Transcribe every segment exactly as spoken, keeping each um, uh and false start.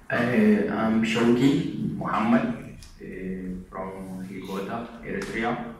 I am Shauki Muhammad uh, from Higota, Eritrea.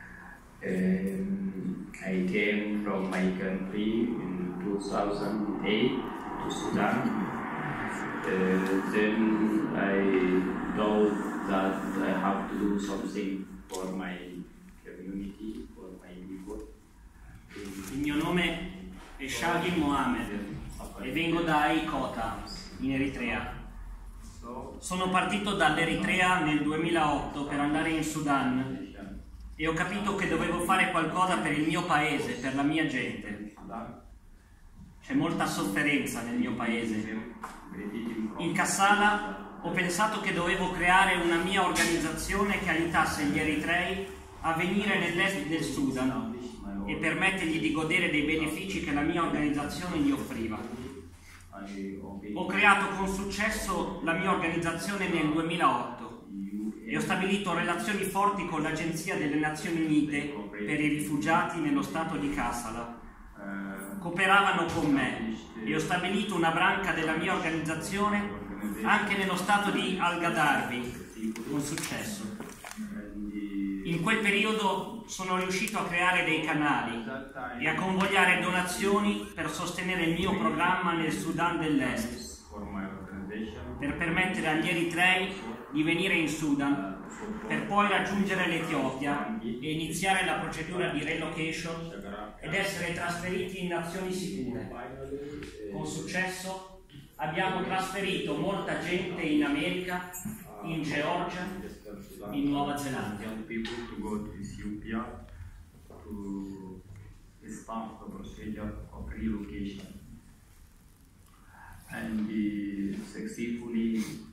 Um, I came from my country in two thousand eight to Sudan. Uh, then I thought that I have to do something for my community, for my people. Il mio nome è Shauki Mohammed e vengo da Higota, in Eritrea. Sono partito dall'Eritrea nel duemilaotto per andare in Sudan e ho capito che dovevo fare qualcosa per il mio paese, per la mia gente. C'è molta sofferenza nel mio paese. In Kassala ho pensato che dovevo creare una mia organizzazione che aiutasse gli eritrei a venire nell'est del Sudan e permettergli di godere dei benefici che la mia organizzazione gli offriva. Ho creato con successo la mia organizzazione nel duemilaotto e ho stabilito relazioni forti con l'Agenzia delle Nazioni Unite per i rifugiati nello stato di Kassala. Cooperavano con me e ho stabilito una branca della mia organizzazione anche nello stato di Al-Gadarbi, con successo. In quel periodo sono riuscito a creare dei canali e a convogliare donazioni per sostenere il mio programma nel Sudan dell'Est, per permettere agli eritrei di venire in Sudan, per poi raggiungere l'Etiopia e iniziare la procedura di relocation ed essere trasferiti in nazioni sicure. Con successo abbiamo trasferito molta gente in America, in Georgia, in Nuova Zelanda. People to go to Ethiopia to start the procedure of relocation, and we successfully